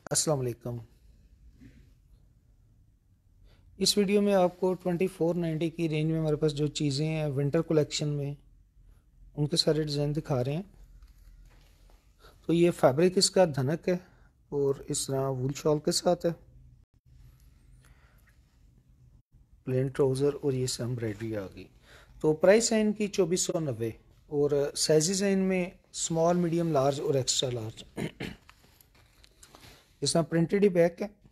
अस्सलाम वालेकुम। इस वीडियो में आपको 2490 की रेंज में हमारे पास जो चीज़ें हैं विंटर कलेक्शन में उनके सारे डिज़ाइन दिखा रहे हैं। तो ये फैब्रिक इसका धनक है और इस तरह वूल शॉल के साथ है, प्लेन ट्राउज़र और ये सब एम्ब्रॉयडरी आ गई। तो प्राइस है इनकी 2490 और साइजेस हैं इनमें स्मॉल, मीडियम, लार्ज और एक्स्ट्रा लार्ज। इस तरह प्रिंटेड ही बैक है।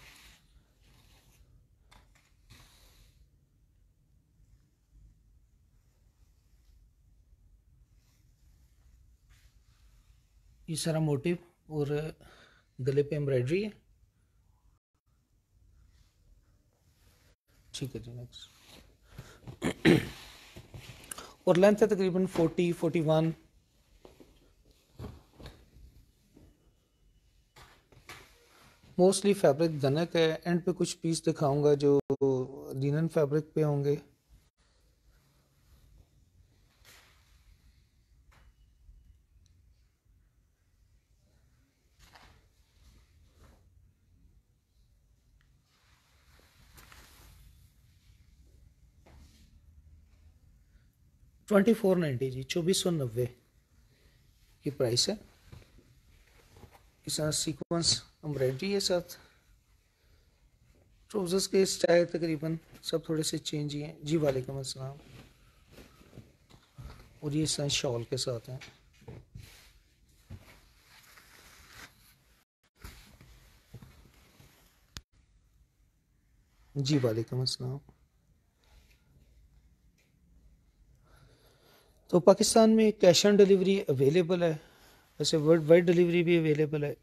ये सारा मोटिव और गले पे एम्ब्रॉयडरी है। ठीक है जी, नेक्स्ट। और लेंथ है तकरीबन 40-41। मोस्टली फैब्रिक धनक है। एंड पे कुछ पीस दिखाऊंगा जो लिनन फैब्रिक पे होंगे। $2490 जी, 2490 की प्राइस है। इस तरह सीक्वेंस एम्ब्रॉयडरी है साथ। ट्राउजर्स के स्टाइल तकरीबन सब थोड़े से चेंज ही हैं जी। वालेकुम अस्सलाम। और ये इस तरह शॉल के साथ हैं। जी वालेकुम अस्सलाम। तो पाकिस्तान में कैश ऑन डिलीवरी अवेलेबल है, वैसे वर्ल्ड वाइड डिलीवरी भी अवेलेबल है।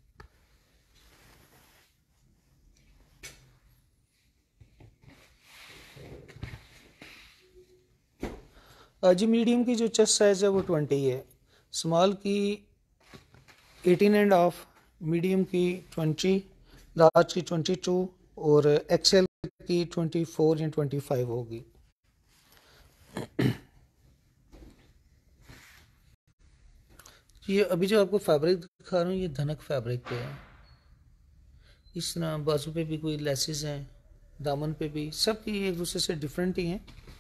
जी मीडियम की जो चेस्ट साइज़ है वो 20 है, स्मॉल की 18.5, मीडियम की 20, लार्ज की 22 और एक्सेल की 24 या 25 होगी। ये अभी जो आपको फैब्रिक दिखा रहा हूँ ये धनक फैब्रिक पे है। इस तरह बाजू पे भी कोई लेसेस हैं, दामन पे भी, सब की एक दूसरे से डिफरेंट ही हैं।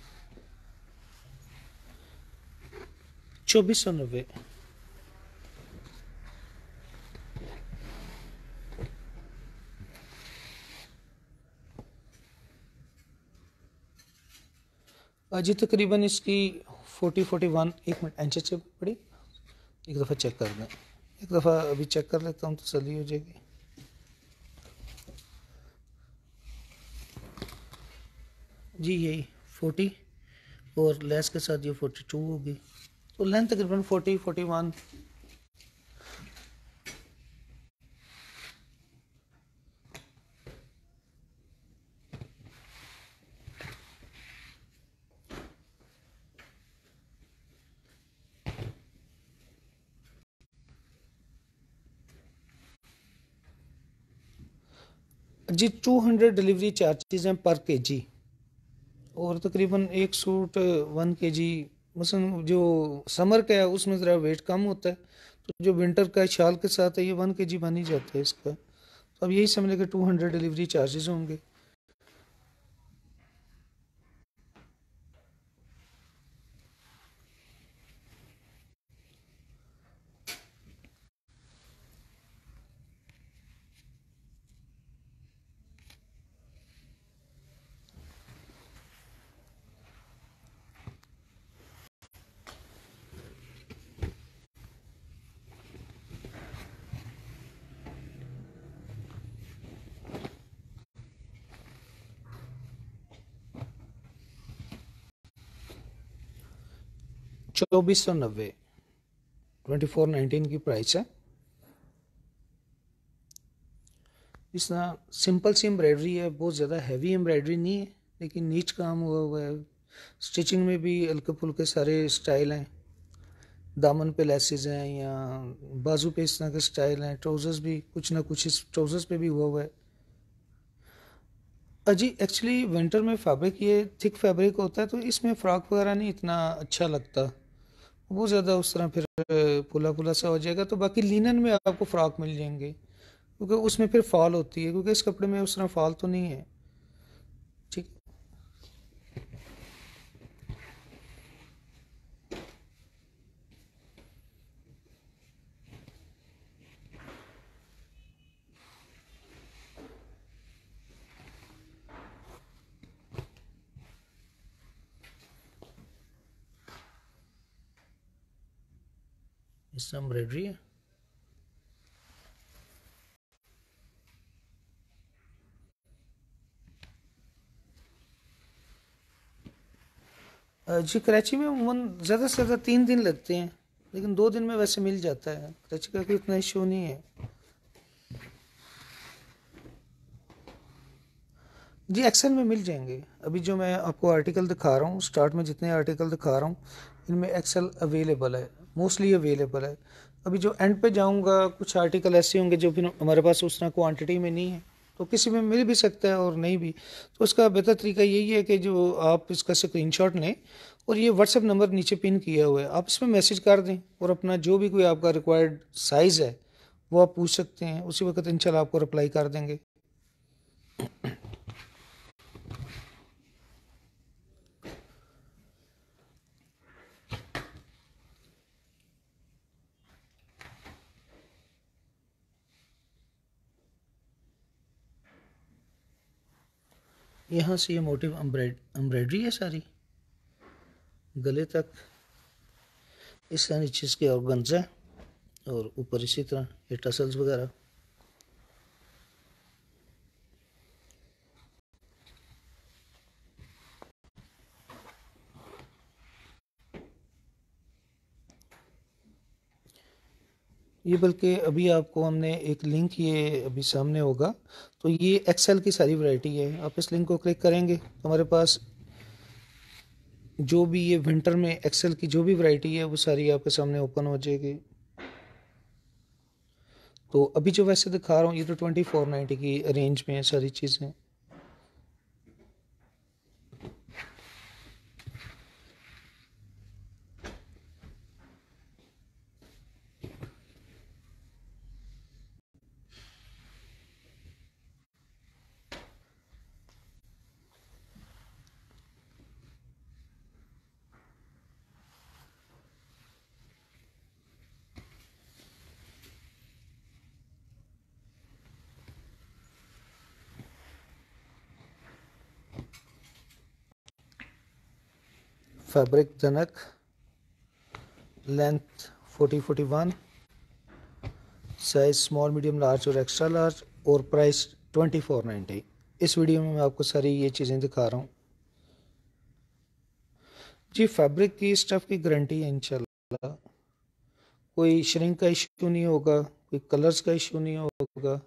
2490। जी तकरीबन इसकी 40-41। एक मिनट एंच से पड़ी, एक दफ़ा चेक कर दें। एक दफ़ा अभी चेक कर लेता हूँ, तसल्ली हो जाएगी। जी यही 40 और लेस के साथ ये 42 होगी। तो लेंथ तकरीबन 40-41। जी 200 डिलीवरी चार्जेस हैं पर केजी। और तकरीबन एक सूट 1 kg, मसलन जो समर का है उसमें ज़रा वेट कम होता है, तो जो विंटर का शाल के साथ है ये 1 kg बन ही जाता है इसका। तो अब यही समझ लें कि 200 डिलीवरी चार्जेस होंगे। $2490, 2419 की प्राइस है। इस तरह सिंपल सी एम्ब्रॉयडरी है, बहुत ज़्यादा हैवी एम्ब्रॉयडरी नहीं है, लेकिन नीच काम हुआ हुआ है। स्टिचिंग में भी हल्के फुल्के सारे स्टाइल हैं। दामन पे लेसेस हैं या बाजू पे इस तरह के स्टाइल हैं। ट्राउज़र्स भी कुछ ना कुछ इस ट्राउज़र्स पे भी हुआ हुआ है। जी एक्चुअली विंटर में फैब्रिक ये थिक फैब्रिक होता है, तो इसमें फ़्रॉक वगैरह नहीं इतना अच्छा लगता। वो ज़्यादा उस तरह फिर फुला फुला सा हो जाएगा। तो बाकी लिनन में आपको फ़्रॉक मिल जाएंगे, क्योंकि उसमें फिर फॉल होती है, क्योंकि इस कपड़े में उस तरह फॉल तो नहीं है। ठीक। इस तरह एम्ब्रॉयडरी है। जी कराची में उमूमन ज़्यादा से ज़्यादा 3 दिन लगते हैं, लेकिन 2 दिन में वैसे मिल जाता है। कराची का कोई इतना इशू नहीं है। जी एक्सेल में मिल जाएंगे। अभी जो मैं आपको आर्टिकल दिखा रहा हूँ, स्टार्ट में जितने आर्टिकल दिखा रहा हूँ इनमें एक्सेल अवेलेबल है, मोस्टली अवेलेबल है। अभी जो एंड पे जाऊँगा कुछ आर्टिकल ऐसे होंगे जो फिर हमारे पास उस तरह क्वांटिटी में नहीं है, तो किसी में मिल भी सकता है और नहीं भी। तो उसका बेहतर तरीका यही है कि जो आप इसका स्क्रीनशॉट लें और ये व्हाट्सएप नंबर नीचे पिन किया हुआ है, आप इसमें मैसेज कर दें और अपना जो भी कोई आपका रिक्वायर्ड साइज़ है वो आप पूछ सकते हैं। उसी वक्त इंशाल्लाह आपको रिप्लाई कर देंगे। यहाँ से ये मोटिव एम्ब्रॉयडरी है सारी गले तक। इसका नीचे इसके ऑर्गन्जा है और ऊपर इसी तरह ये टसल्स वगैरह। ये बल्कि अभी आपको हमने एक लिंक, ये अभी सामने होगा, तो ये एक्सेल की सारी वैरायटी है। आप इस लिंक को क्लिक करेंगे तो हमारे पास जो भी ये विंटर में एक्सेल की जो भी वैरायटी है वो सारी आपके सामने ओपन हो जाएगी। तो अभी जो वैसे दिखा रहा हूँ ये तो 2490 की रेंज में है सारी चीज़ें। फैब्रिक जनक, length 40-41, size small medium large और एक्स्ट्रा लार्ज, और प्राइस 2490। इस वीडियो में मैं आपको सारी ये चीज़ें दिखा रहा हूँ। जी फैब्रिक की स्टफ़ की गारंटी है इंशाल्लाह। कोई श्रिंक का इशू नहीं होगा, कोई कलर्स का इशू नहीं होगा।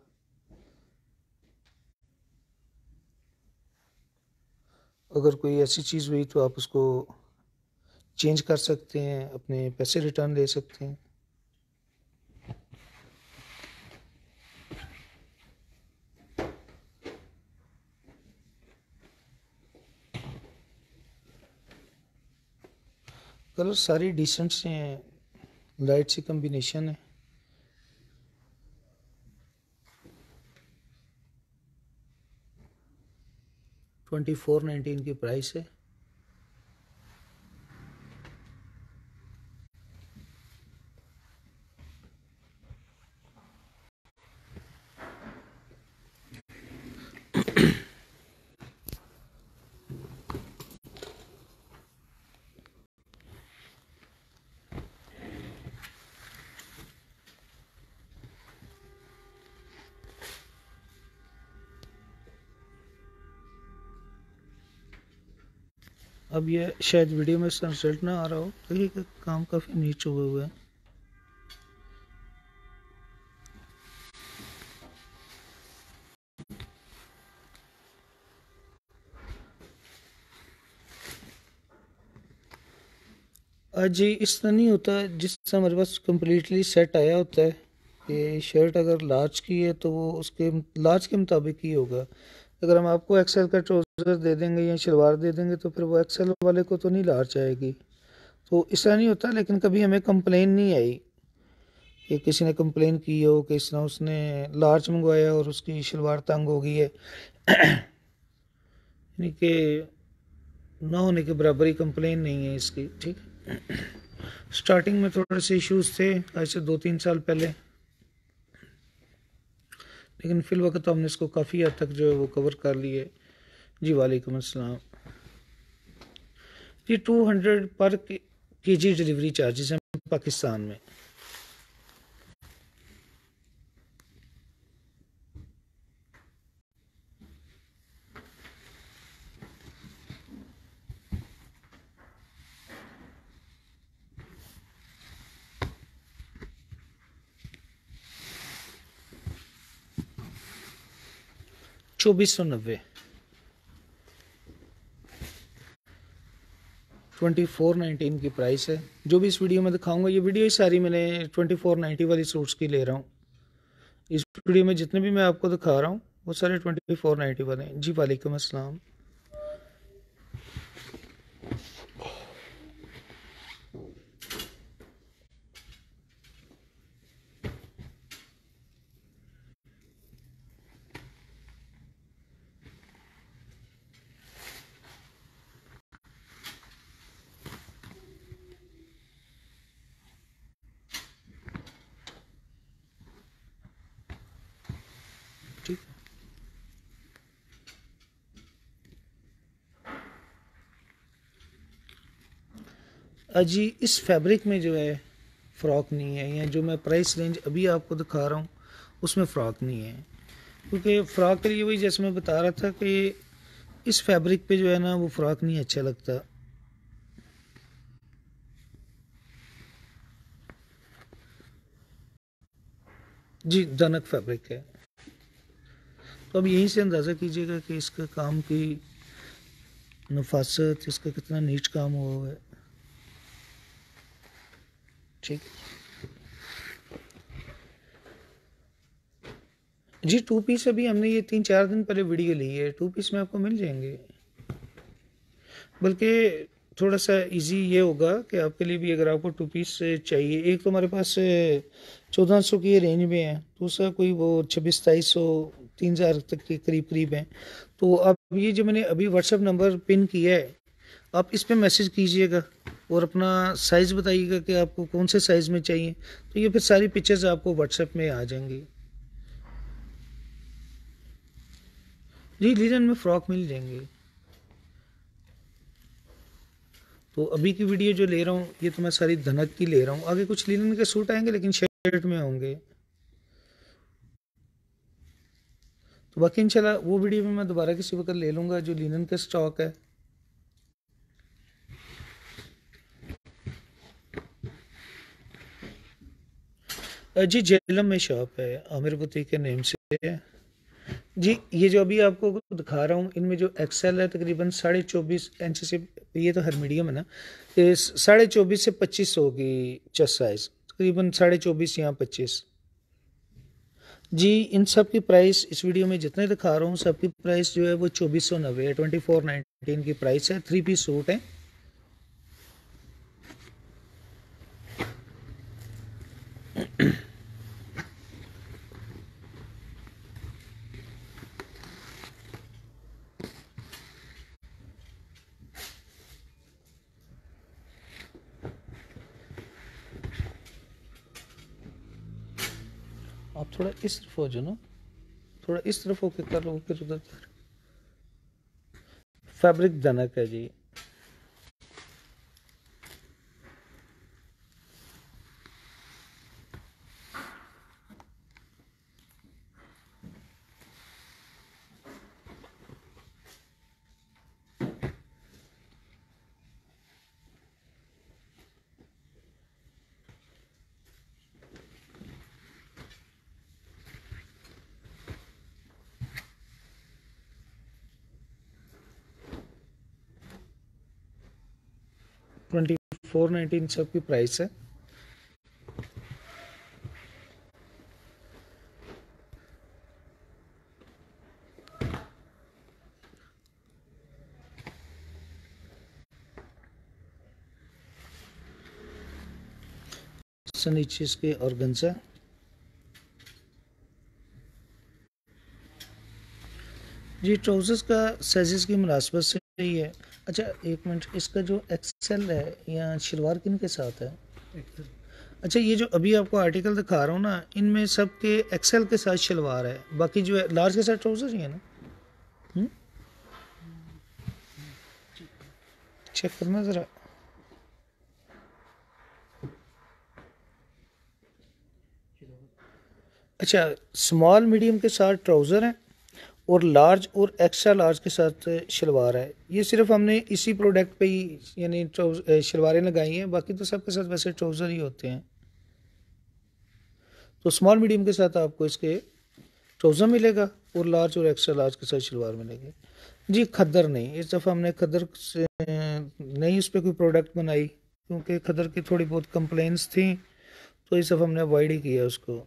अगर कोई ऐसी चीज़ हुई तो आप उसको चेंज कर सकते हैं, अपने पैसे रिटर्न ले सकते हैं। कलर सारी डिसेंट से हैं, लाइट सी कम्बिनेशन है। $24.19 की प्राइस है। अब ये शायद वीडियो में इसका रिजल्ट ना आ रहा हो, तो ये काम काफ़ी नीच हुए हुए हैं। जी इस तरह नहीं होता, जिस तरह हमारे पास कम्प्लीटली सेट आया होता है कि शर्ट अगर लार्ज की है तो वो उसके लार्ज के मुताबिक ही होगा। अगर हम आपको एक्सेल का ट्राउज़र दे देंगे या शलवार दे देंगे तो फिर वो एक्सेल वाले को तो नहीं लार्ज आएगी। तो इस तरह नहीं होता, लेकिन कभी हमें कंप्लेन नहीं आई कि किसी ने कंप्लेन की हो कि इस तरह उसने लार्ज मंगवाया और उसकी शलवार तंग हो गई है, यानी कि ना होने के बराबर ही कंप्लेन नहीं है इसकी। ठीक है, स्टार्टिंग में थोड़े से इश्यूज थे आज से 2-3 साल पहले, लेकिन फिल वक्त तो हमने इसको काफ़ी हद तक जो है वो कवर कर लिए। जी वालेकुम अस्सलाम। ये 200 पर केजी डिलीवरी चार्जेस हैं पाकिस्तान में। $2490, 2419 की प्राइस है। जो भी इस वीडियो में दिखाऊंगा, ये वीडियो ही सारी मैंने 2490 वाली सूट्स की ले रहा हूँ। इस वीडियो में जितने भी मैं आपको दिखा रहा हूँ वो सारे 2490 वाले हैं। जी वालेकुम अस्सलाम। ठीक, अजी इस फैब्रिक में जो है फ़्रॉक नहीं है, या जो मैं प्राइस रेंज अभी आपको दिखा रहा हूँ उसमें फ़्रॉक नहीं है, क्योंकि फ़्रॉक के लिए वही जैसे मैं बता रहा था कि इस फैब्रिक पे जो है ना वो फ़्रॉक नहीं अच्छा लगता। जी दनक फैब्रिक है। तो अब यहीं से अंदाज़ा कीजिएगा कि इसका काम की नफासत, इसका कितना नीच काम हुआ है। ठीक, जी 2 पीस अभी हमने ये 3-4 दिन पहले वीडियो ली है, 2 पीस में आपको मिल जाएंगे। बल्कि थोड़ा सा इजी ये होगा कि आपके लिए भी, अगर आपको 2 पीस चाहिए, एक तो हमारे पास 1400 की रेंज में है, दूसरा कोई वो 2600-2700 3000 तक के करीब करीब हैं। तो आप ये जो मैंने अभी व्हाट्सएप नंबर पिन किया है, आप इस पर मैसेज कीजिएगा और अपना साइज़ बताइएगा कि आपको कौन से साइज़ में चाहिए, तो ये फिर सारी पिक्चर्स आपको व्हाट्सएप में आ जाएंगी। जी लीलन में फ़्रॉक मिल जाएंगे। तो अभी की वीडियो जो ले रहा हूँ ये तो मैं सारी धनक की ले रहा हूँ, आगे कुछ लिनन के सूट आएंगे लेकिन शर्ट में होंगे। तो बाकी इंशाल्लाह वो वीडियो में मैं दोबारा किसी वक्त ले लूँगा जो लिनन का स्टॉक है। जी जेलम में शॉप है, आमिर बुटीक के नेम से है। जी ये जो अभी आपको दिखा रहा हूँ इनमें जो एक्सेल है तकरीबन 24.5 इंच से, ये तो हर मीडियम है ना, ये 24.5 से 25 होगी चेस्ट साइज, तकरीबन 24.5 या 25। जी इन सब की प्राइस इस वीडियो में जितने दिखा रहा हूँ सबकी प्राइस जो है वो 2490 है, 2419 की प्राइस है। 3 पीस सूट है। आप थोड़ा इस तरफ हो जाओ ना, थोड़ा इस तरफ होके कर लो, फिर उधर फैब्रिक दनक है जी। $24.19 सब की प्राइस है। सर नीचे इसके ऑर्गेन्जा। जी ट्राउज़र्स का साइज़ की मुनासबत से ही है। अच्छा एक मिनट, इसका जो एक्सेल है या शलवार किन के साथ है? अच्छा ये जो अभी आपको आर्टिकल दिखा रहा हूँ ना, इनमें सब के एक्सेल के साथ शलवार है, बाकी जो है लार्ज के साथ ट्राउज़र ही है ना। चेक करना ज़रा। अच्छा स्मॉल मीडियम के साथ ट्राउज़र हैं और लार्ज और एक्स्ट्रा लार्ज के साथ शलवार है। ये सिर्फ हमने इसी प्रोडक्ट पे ही यानी शलवारें लगाई हैं, बाकी तो सबके साथ वैसे ट्राउज़र ही होते हैं। तो स्मॉल मीडियम के साथ आपको इसके ट्राउज़र मिलेगा और लार्ज और एक्स्ट्रा लार्ज के साथ शलवार मिलेगी। जी खद्दर नहीं, इस दफ़ा हमने खद्दर से नहीं इस पर कोई प्रोडक्ट बनाई, क्योंकि खद्दर की थोड़ी बहुत कंप्लेंट्स थी, तो इस दफ़ा हमने अवॉइड ही किया उसको।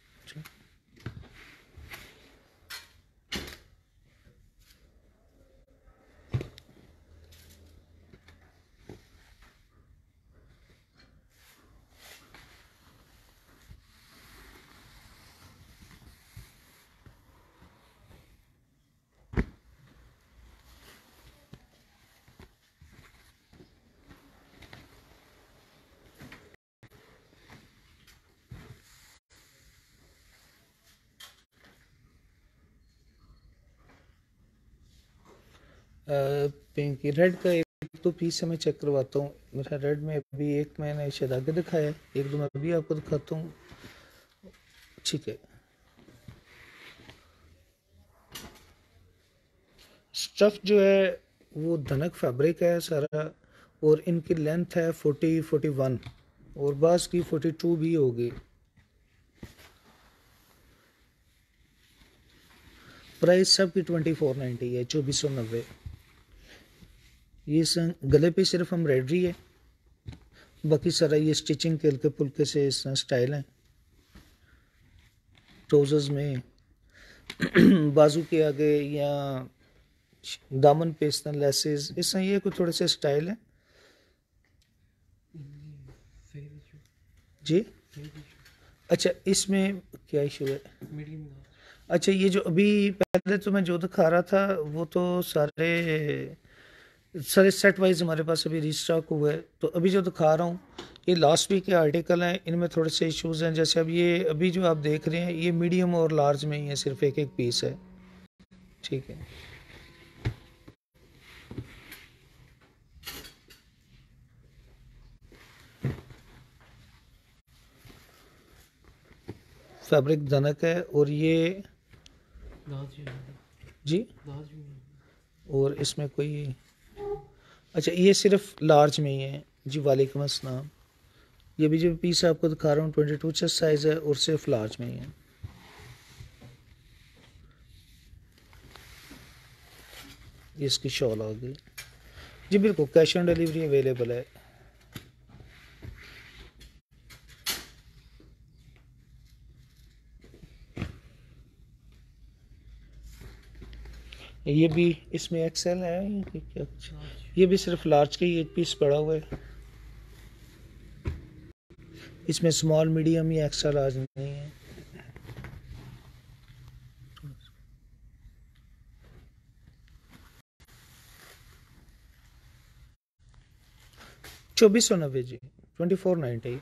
पिंक रेड का एक तो पीस से मैं चेक करवाता हूँ। मेरा रेड में अभी एक मैंने शायद आगे दिखाया है, एक दो मैं अभी आपको दिखाता हूँ। ठीक है, स्टफ़ जो है वो धनक फैब्रिक है सारा, और इनकी लेंथ है 41 और बास की 42 भी होगी। प्राइस सब की 2490 है, 2490। ये गले पे सिर्फ एम्ब्रॉयडरी है, बाकी सारा ये स्टिचिंग के हल्के फुल्के से इस स्टाइल है। ट्राउज़र्स में बाजू के आगे या दामन पे इस तरह लेसेस, इस तरह ये कुछ थोड़े से स्टाइल है। जी अच्छा इसमें क्या इशू है? अच्छा ये जो अभी पहले तो मैं जो दिखा रहा था वो तो सारे सारे सेट वाइज हमारे पास अभी रिस्टॉक हुआ है, तो अभी जो दिखा रहा हूँ ये लास्ट वीक के आर्टिकल हैं, इनमें थोड़े से इश्यूज हैं। जैसे अब ये अभी जो आप देख रहे हैं ये मीडियम और लार्ज में ही है, सिर्फ एक एक पीस है। ठीक है, फैब्रिक धनक है और ये जी, और इसमें कोई अच्छा ये सिर्फ लार्ज में ही है जी। वालेकुम अस्सलाम। ये भी जो पीस आपको दिखा रहा हूँ 22 चेस्ट साइज़ है और सिर्फ लार्ज में ही है। ये इसकी शॉल आ गई जी, बिल्कुल कैश ऑन डिलीवरी अवेलेबल है। ये भी इसमें एक्सेल है ये क्या, ये भी सिर्फ लार्ज का ही एक पीस पड़ा हुआ है, इसमें स्मॉल मीडियम या एक्स्ट्रा लार्ज नहीं है। चौबीस सौ नब्बे जी, 2490।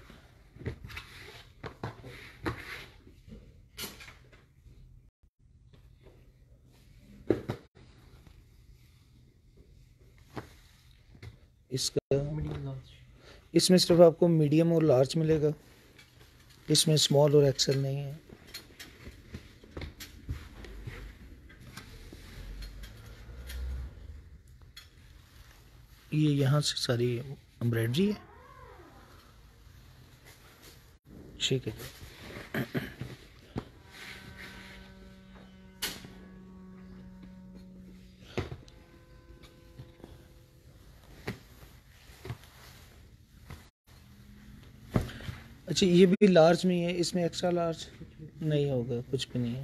इसका इसमें सिर्फ आपको मीडियम और लार्ज मिलेगा, इसमें स्मॉल और एक्सेल नहीं है। ये यहाँ से सारी एम्ब्रॉयडरी है। ठीक है जी, अच्छा ये भी लार्ज में ही है, इसमें एक्स्ट्रा लार्ज नहीं होगा, कुछ भी नहीं है,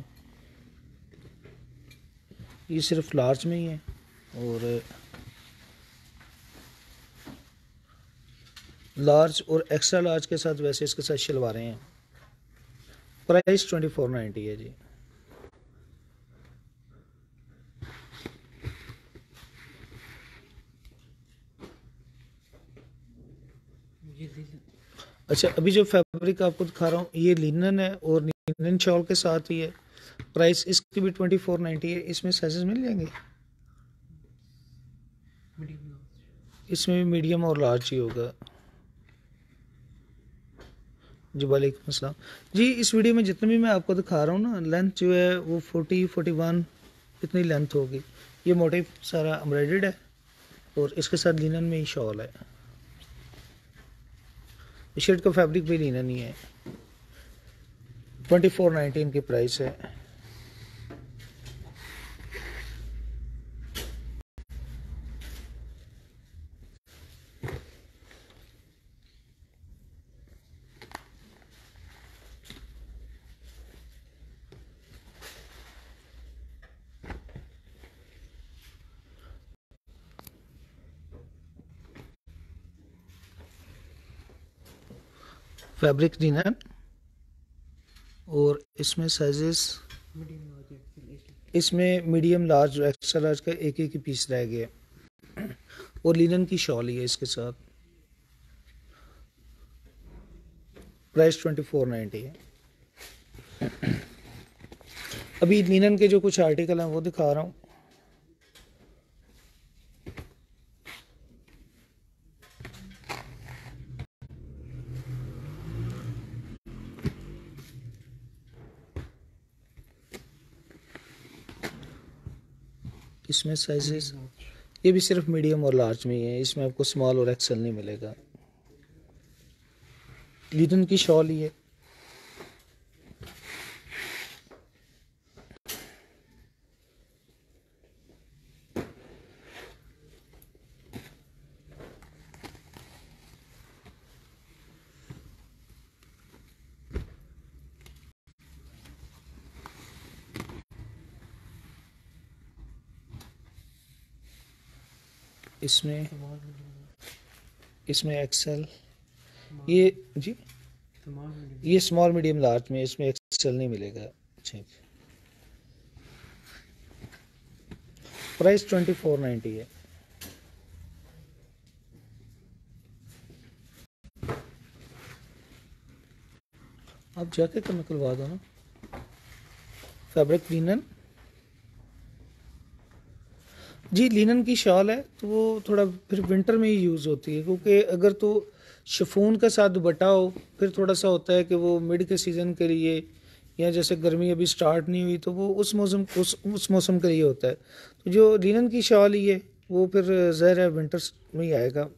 ये सिर्फ लार्ज में ही है। और लार्ज और एक्स्ट्रा लार्ज के साथ वैसे इसके साथ शलवारें हैं। प्राइस 2490 है जी। अच्छा, अभी जो फैब्रिक आपको दिखा रहा हूँ ये लिनन है और लिनन शॉल के साथ ही है। प्राइस इसकी भी 2490 है। इसमें साइजेस मिल जाएंगे, इसमें भी मीडियम और लार्ज ही होगा जी। वालेकुम अस्सलाम जी। इस वीडियो में जितने भी मैं आपको दिखा रहा हूँ ना, लेंथ जो है वो 40-41 इतनी लेंथ होगी। ये मोटिव सारा एम्ब्रॉयडर्ड है और इसके साथ लिनन में ही शॉल है। शर्ट का फैब्रिक भी लिनन ही है। 2490 इनकी प्राइस है। फैब्रिक लिनन और इसमें साइजेस, इसमें मीडियम लार्ज और एक्स्ट्रा लार्ज का एक एक ही पीस रह गया और लिनन की शॉल ही है इसके साथ। प्राइस 2490 है। अभी लिनन के जो कुछ आर्टिकल हैं वो दिखा रहा हूँ। इसमें साइजेस ये भी सिर्फ मीडियम और लार्ज में ही है। इसमें आपको स्मॉल और एक्सेल नहीं मिलेगा। लिनन की शॉल ही है। इसमें एक्सेल ये जी, ये स्मॉल मीडियम लार्ज में, इसमें एक्सेल नहीं मिलेगा। ठीक, प्राइस 2490 है। आप जाके तो निकलवा दो ना। फैब्रिक लिनन जी, लिनन की शॉल है तो वो थोड़ा फिर विंटर में ही यूज़ होती है, क्योंकि अगर तो शिफॉन के साथ दुपट्टा हो फिर थोड़ा सा होता है कि वो मिड के सीज़न के लिए, या जैसे गर्मी अभी स्टार्ट नहीं हुई तो वो उस मौसम के लिए होता है। तो जो लिनन की शॉल ही है वो फिर ज़ाहिर है विंटर्स में ही आएगा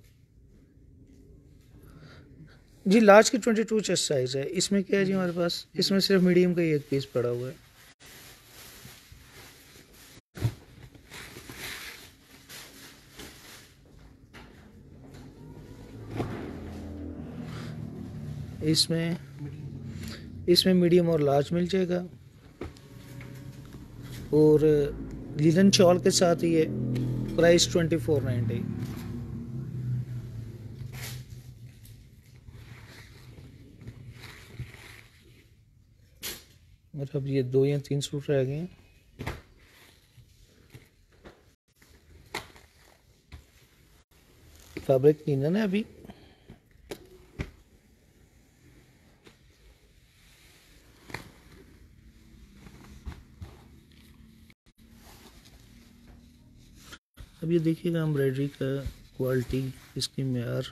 जी। लार्ज की 22 चेस्ट साइज़ है। इसमें क्या है जी हमारे पास, इसमें सिर्फ मीडियम का ही एक पीस पड़ा हुआ है। इसमें मीडियम और लार्ज मिल जाएगा और लिनन शॉल के साथ ही है। प्राइस 2490। और अब ये 2 या 3 सूट रह गए हैं। फैब्रिक लिनन है अभी। अब ये देखिएगा एम्ब्रॉयडरी का क्वालिटी, इसकी मेयार।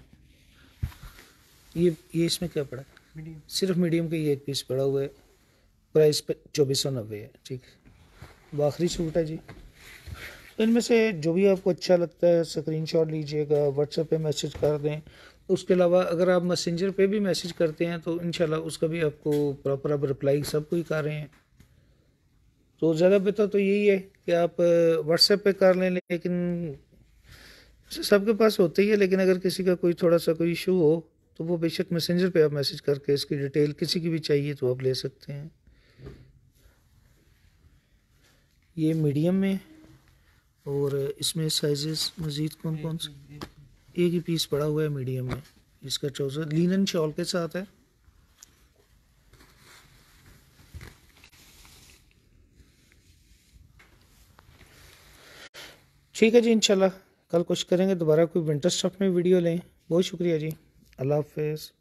ये इसमें क्या पड़ा है, सिर्फ मीडियम का ये एक पीस पड़ा हुआ है। प्राइस पे 2490 है। ठीक, अब आखिरी सूट है जी। तो इनमें से जो भी आपको अच्छा लगता है स्क्रीनशॉट लीजिएगा, व्हाट्सएप पे मैसेज कर दें। उसके अलावा अगर आप मैसेंजर पे भी मैसेज करते हैं तो इंशाल्लाह उसका भी आपको प्रॉपर अब रिप्लाई सबको ही कर रहे हैं। तो ज़्यादा बेहतर तो यही है कि आप व्हाट्सएप पे कर लें, लेकिन सबके पास होते ही है। लेकिन अगर किसी का कोई थोड़ा सा कोई इशू हो तो वो बेशक मैसेंजर पे आप मैसेज करके इसकी डिटेल किसी की भी चाहिए तो आप ले सकते हैं। ये मीडियम में और इसमें साइजेस मज़ीद कौन कौन से, एक ही पीस पड़ा हुआ है मीडियम में। इसका ट्राउज़र लिनन शॉल के साथ है। ठीक है जी, इंशाल्लाह कल कोशिश करेंगे दोबारा कोई विंटर स्टफ में वीडियो लें। बहुत शुक्रिया जी, अल्लाह हाफिज़।